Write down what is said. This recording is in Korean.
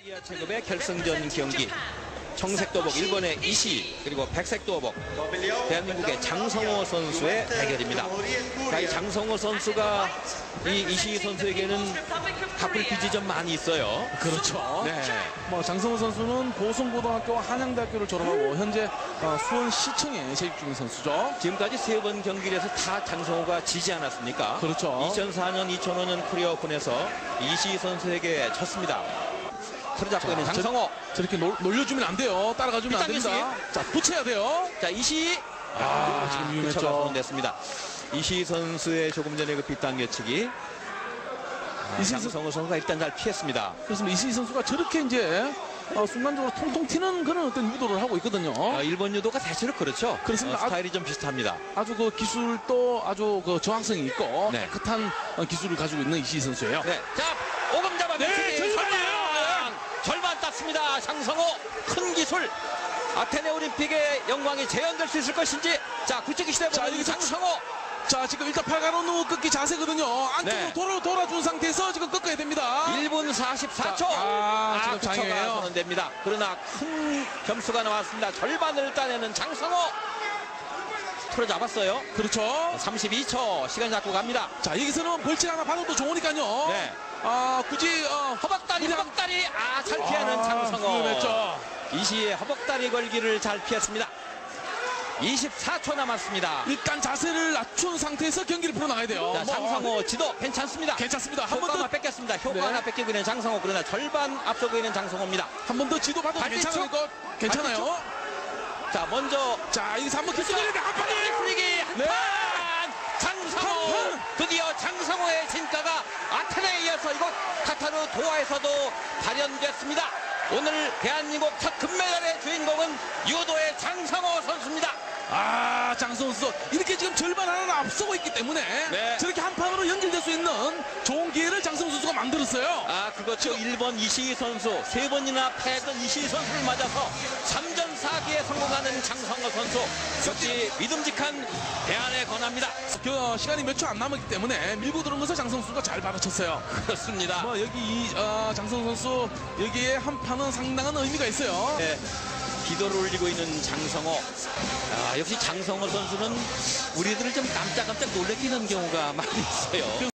아시아 체급의 결승전 경기. 청색 도복 일본의 이시, 그리고 백색 도복 대한민국의 장성호 선수의 대결입니다. 자, 이 장성호 선수가 이 이시 선수에게는 갚을 빚이 좀 많이 있어요. 그렇죠. 네. 뭐 장성호 선수는 보성고등학교와 한양대학교를 졸업하고 현재 수원시청에 재직 중인 선수죠. 지금까지 3번 경기를 해서 다 장성호가 지지 않았습니까? 그렇죠. 2004년, 2005년 코리아 오픈에서 이시 선수에게 졌습니다. 틀어잡고 있는 장성호. 저렇게 놀려주면 안 돼요. 따라가주면 안 빗당겨치기. 됩니다. 자, 붙여야 돼요. 자, 이시. 지금 위험했죠. 그쳐가 선언됐습니다. 이시 선수의 조금 전에 그 빗당겨치기. 장성호 선수가 일단 잘 피했습니다. 그렇습니다. 이시 선수가 저렇게 이제 순간적으로 통통 튀는 그런 어떤 유도를 하고 있거든요. 일본 유도가 대체로 그렇죠. 그렇습니다. 스타일이 좀 비슷합니다. 아주 그 기술도 아주 그 저항성이 있고 네. 깨끗한 기술을 가지고 있는 이시 선수예요. 네. 자, 오금 잡아 네, 절반 땄습니다. 장성호 큰 기술. 아테네 올림픽의 영광이 재현될 수 있을 것인지. 자, 굳히기 시대 보는 장성호. 자, 지금 일단 팔 가로누 꺾기 자세거든요. 안쪽으로 네. 돌아준 상태에서 지금 꺾어야 됩니다. 1분 44초. 지금 그쳐가 장애예요. 선언됩니다. 그러나 큰 점수가 나왔습니다. 절반을 따내는 장성호. 틀어잡았어요. 그렇죠. 32초 시간 잡고 갑니다. 자, 여기서는 벌칙 하나 받아도 좋으니까요. 네. 굳이 허벅다리 잘 피하는 장성호. 위험했죠. 이시의 허벅다리 걸기를 잘 피했습니다. 24초 남았습니다. 일단 자세를 낮춘 상태에서 경기를 풀어나가야 돼요. 자, 장성호 지도 괜찮습니다. 괜찮습니다. 한 효과 번 더 하나 뺏겼습니다. 효과 네. 하나 뺏기고 있는 장성호. 그러나 절반 앞서고 있는 장성호입니다. 한 번 더 지도 받아도 반대쪽. 괜찮아요. 괜찮아요. 자, 먼저 자, 여기서 한번 기술이 한 판이 분위기 한판. 네. 장성호. 한 판. 드디어 장성호의 진가가 아테네에 이어서 이곳 카타르 도하에서도 발현됐습니다. 오늘 대한민국 첫 금메달의 주인공은 유도의 장성호 선수입니다. 장성호 선수 이렇게 지금 절반 하나를 앞서고 있기 때문에 네. 저렇게 한 판으로 연결될 수 있는 좋은 기회를 장성호 선수가 만들었어요. 그렇죠. 1번 이시희 선수 3번이나 패했던 이시희 선수를 맞아서 3전 4기에 성공하는 장성호 선수. 역시 믿음직한 대안에 권합니다. 시간이 몇 초 안 남았기 때문에 밀고 들어온 것을 장성호 선수가 잘 받아쳤어요. 그렇습니다. 여기 장성호 선수 여기에 한 판은 상당한 의미가 있어요. 네. 기도를 올리고 있는 장성호. 역시 장성호 선수는 우리들을 좀 깜짝깜짝 놀래키는 경우가 많이 있어요.